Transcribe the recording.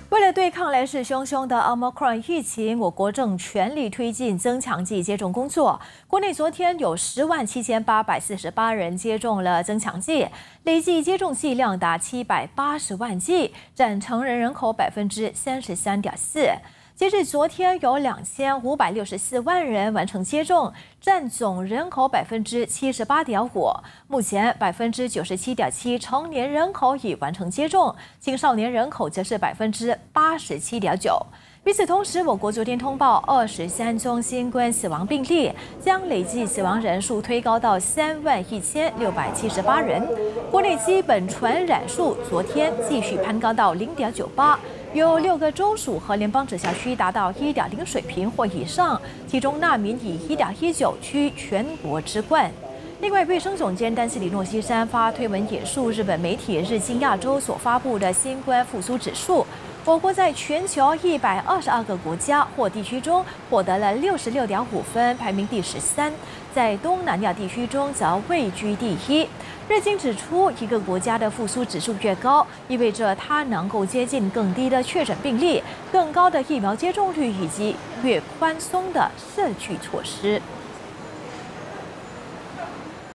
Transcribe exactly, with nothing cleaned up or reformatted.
为了对抗来势汹汹的 Omicron 疫情，我国正全力推进增强剂接种工作。国内昨天有十万七千八百四十八人接种了增强剂，累计接种剂量达七百八十万剂，占成人人口百分之三十三点四。截至昨天，有两千五百六十四万人完成接种，占总人口百分之七十八点五。目前百分之九十七点七成年人口已完成接种，青少年人口则是百分之八十七点九。与此同时，我国昨天通报二十三宗新冠死亡病例，将累计死亡人数推高到三万一千六百七十八人。国内基本传染数昨天继续攀高到零点九八，有六个州属和联邦直辖区达到一点零水平或以上，其中纳米以一点一九居全国之冠。另外，卫生总监丹斯里诺西山发推文引述日本媒体日经亚洲所发布的新冠复苏指数，我国在全球一百二十二个国家或地区中获得了六十六点五分，排名第十三，在东南亚地区中则位居第一。日经指出，一个国家的复苏指数越高，意味着它能够接近更低的确诊病例、更高的疫苗接种率以及越宽松的社区措施。